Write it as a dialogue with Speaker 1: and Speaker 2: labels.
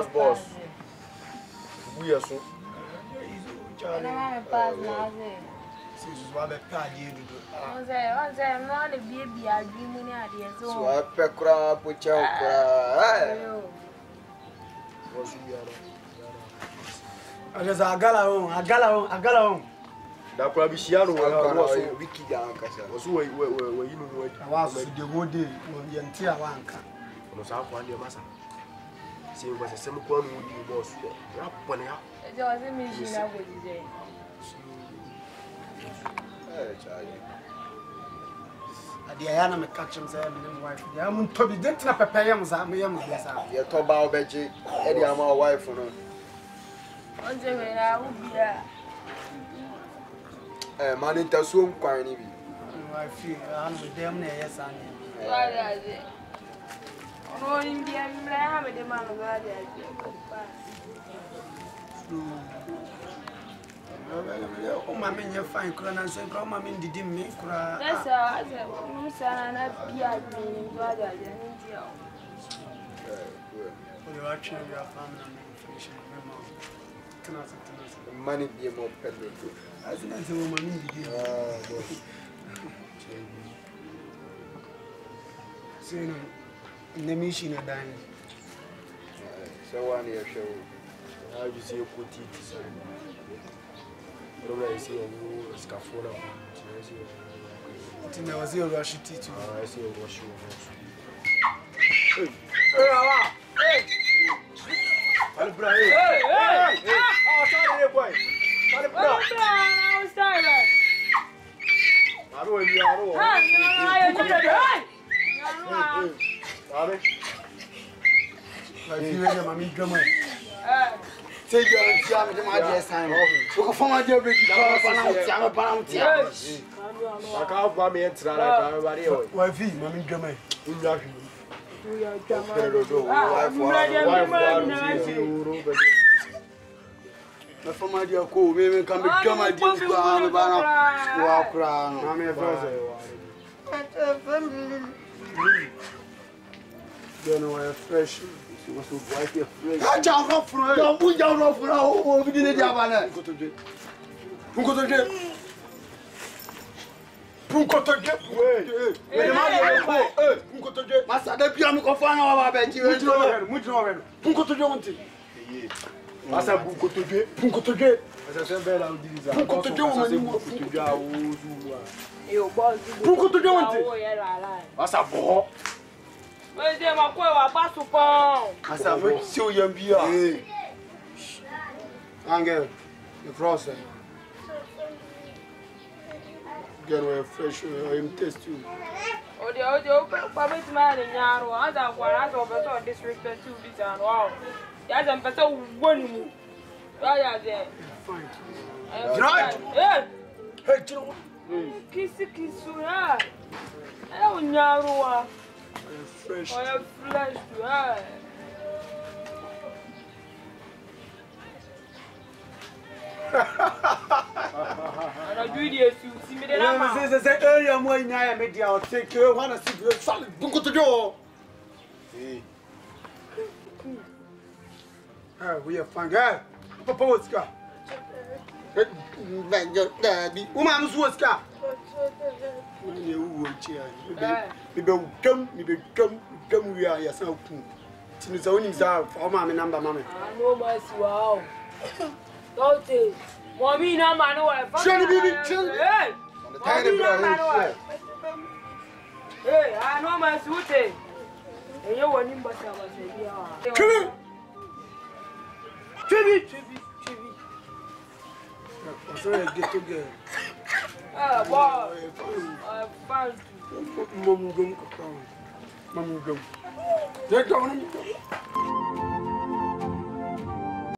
Speaker 1: boss. We are so.
Speaker 2: I'm pass now.
Speaker 1: Since you have a party,
Speaker 2: I'm not a baby. I dream when I did so.
Speaker 3: So I pick up with your
Speaker 1: what's you
Speaker 4: I just a gala.
Speaker 1: that could be Shiano was
Speaker 3: wiki down.
Speaker 1: was where you know what
Speaker 4: I was the whole day when you enter one car.
Speaker 1: no South one, your master. See, was a semi one would be boss. Rap one out.
Speaker 2: It wasn't me, she now would say.
Speaker 4: Diana me catch him say my wife. I am to be didn't prepare him as I am yes.
Speaker 3: You talk about Betty, Eddie, I'm my wife for no.
Speaker 2: On the way, I would be there.
Speaker 3: Man, it does so quite heavy.
Speaker 4: I feel I'm with them there, yes, I
Speaker 2: Why is it? Oh, in the end, I have a demand of that.
Speaker 4: Oh, my men, you find Kuran and say, Grandma, mean, did me cry.
Speaker 2: Yes, sir, I said, son, I'd be at me in brother.
Speaker 4: For the action of your family, finishing
Speaker 3: money be more peddling.
Speaker 4: I think that's a woman. So, in the mission, I dine.
Speaker 3: So, one year show.
Speaker 1: How do you see a good teeth? I see a new scaffold.
Speaker 4: I was here rush teaching.
Speaker 1: I see a wash.
Speaker 4: Hey!
Speaker 1: Oh, sorry, boy.
Speaker 2: I'm sorry.
Speaker 1: I don't know.
Speaker 3: Take your time to my dear son. Look for my dear baby.
Speaker 1: I can't buy me a trial. Everybody,
Speaker 4: Wifey, Mammy Gummy.
Speaker 3: For my dear cool, women can become my dear walk around. I'm a don't know fresh. I jump off from her. Put down off now. We didn't have go to jail. Go to jail. Go to jail. Go to jail. Master, the piano go find our baby. Go to jail.
Speaker 1: Master, go to jail. Go to jail. As I said, Bella, go to jail.
Speaker 2: You boss.
Speaker 1: Go to jail. Master, boy.
Speaker 2: Where's the Makoa Basupon?
Speaker 3: As I will show you beer. Angel, the process. Get away fresh, I'm test you.
Speaker 2: Oh, the audio, public man in Yaro, other one as of a district 2 bits and wow. That's a better one. Right there.
Speaker 4: Fine.
Speaker 2: Right. Hey, kiss, I don't know.
Speaker 4: Fresh.
Speaker 2: I have flesh to her. And I do this, you see me then.
Speaker 4: I say, earlier, more in I made you take care of one of the solid. Go to door. We are fine, girl. Papa, what's got? Daddy, woman's what's got? You come, we are yourself. It's only for my number, mammy.
Speaker 2: I know myself. Wow. Don't it? Mommy, no man,
Speaker 3: Hey!
Speaker 2: Hey, I know my suit. And you want him, but I was here. Chibi.
Speaker 4: So I get to go.
Speaker 2: Ah, wow. I found
Speaker 4: Mom, go. Let go.